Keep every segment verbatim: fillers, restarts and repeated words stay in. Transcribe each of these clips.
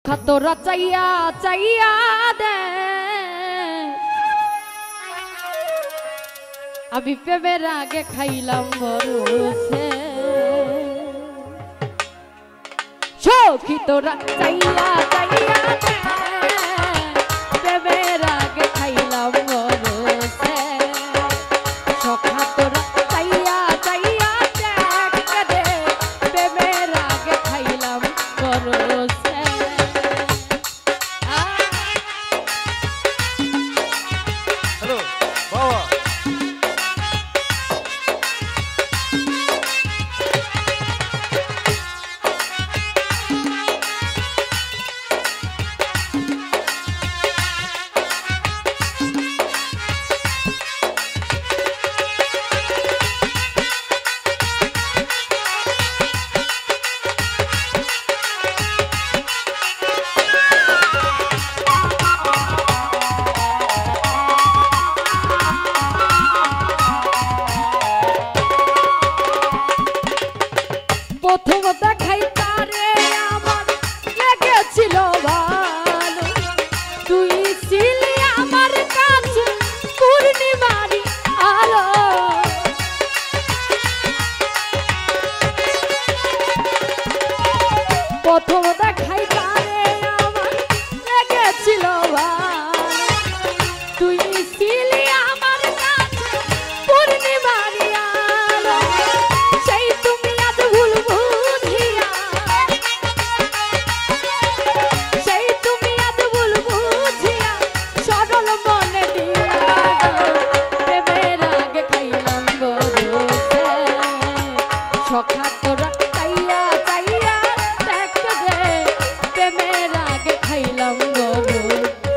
সখা তোরা চাইয়া চাইয়া দে আমি প্রেমের আগে খাইলাম মরুছে সখী তোরা চাইয়া চাইয়া দে প্রেমের আগে খাইলাম মরুছে সখা তোরা চাইয়া চাইয়া দে প্রেমের আগে খাইলাম মরুছে প্রথম দেখাই তারে আমার লেগেছিল ভালো তুই ছিলি আমার কাছে পূর্ণিমারি আলো প্রথম দেখাই তারে আমার লেগেছিল ভালো তুই ছিলি আমার কাছে পূর্ণিমারি আলো সেই তুমি আজ ভুল বুঝিয়া সেই তুমি আজ ভুল বুঝিয়া সরল মনে দিয়া প্রেমের আগে খাইলাম গরুছে সখা তোরা চাইয়া চাইয়া দেখ রে প্রেমের আগে খাইলাম গরুছে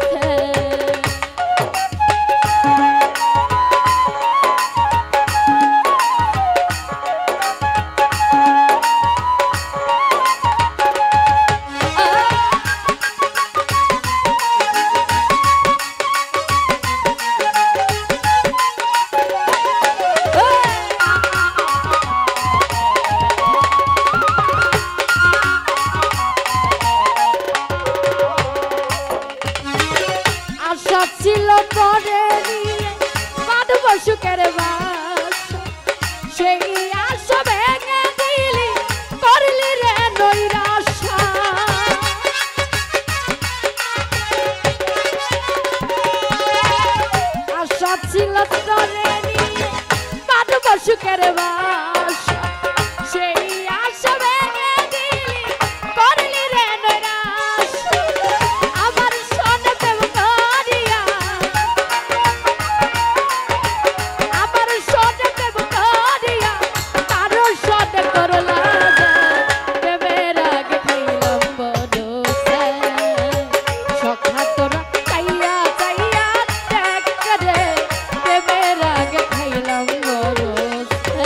আশা ছিল পরে নিয়ে বাঁধব সুখের বাসা সেই আশা ভেঙে দিলি করলি রে নৈরাশা আশা ছিল পরে নিয়ে বাঁধব সুখের বাসা সেই আশা ভেঙে দিলি করলি রে নৈরাশা আমার সনে প্রেম করিয়া আমার সনে প্রেম করিয়া তারও সনে করলা প্রেমের আগে খাইলাম বরুছে সখা তোরা চাইয়া চাইয়া দেখ রে প্রেমের আগে খাইলাম বরুছে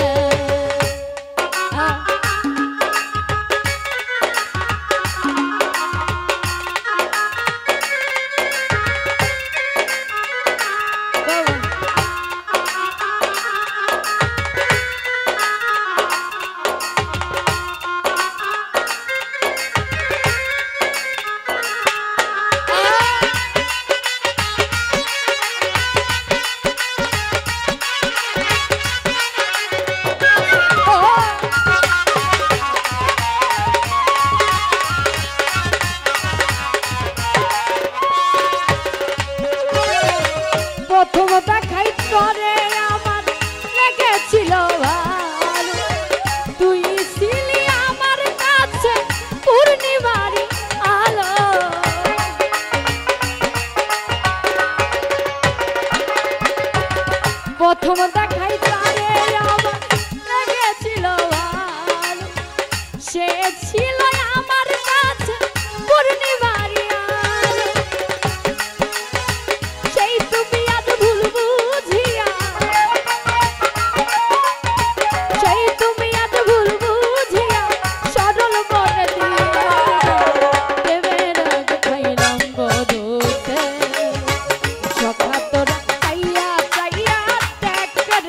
প্রথম দেখাই করে আমার লেগেছিল ভালো তুই ছিলি আমার কাছে পূর্ণিমারি আলো প্রথম দেখাই তারে আমার লেগেছিল ভালো সে ছিল আমার কাছে পূর্ণিমারি আলো সেই তুমি আজ ভুল বুঝিয়া সেই তুমি আজ ভুল বুঝিয়া সরল মনে দিয়া প্রেমের আগে খাইলাম গরুছে সখা তোরা চাইয়া চাইয়া দেখ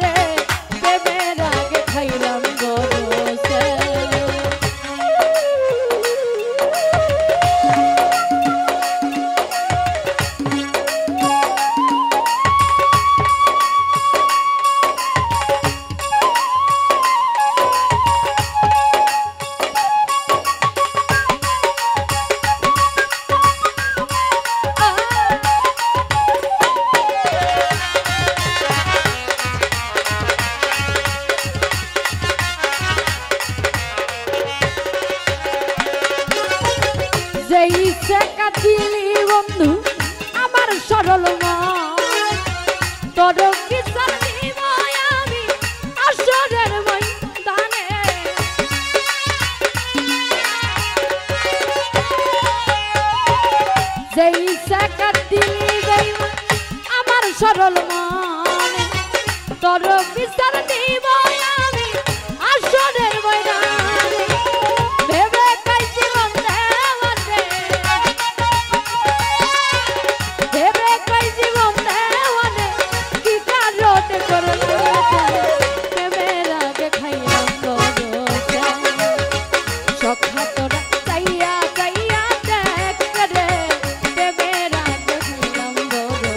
শেখা দিলি বন্ধু আমার সরল মন তোর বিচার দিব আমি আসরের ময়দানে যেই শেখা দিলি বেঈমান আমার সরল মনে তোর বিচার দিব আমি আসরের ময়দানে ভেবে কাই জীবন দেওয়াতে ভেবে কাই জীবন দেওয়ানে কি কারণে করলে ভেবে রাগে খাইলাম বড় সখা তোরা চাইয়া চাইয়া দেখ রে ভেবে রাগে খাইলাম বড়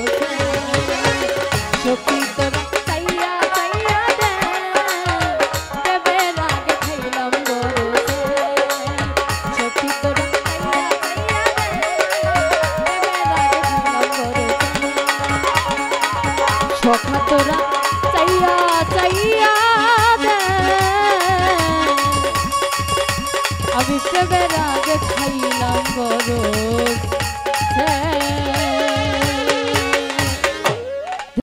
সখী তোরা চাইয়া চাইয়া দেখ ভেবে রাগে খাইলাম বড় সখী তোরা চাইয়া চাইয়া দেখ ভেবে রাগে খাইলাম বড় সখা তোরা চাইয়া চাইয়া আমি প্রেমের আগে খাইলাম বড়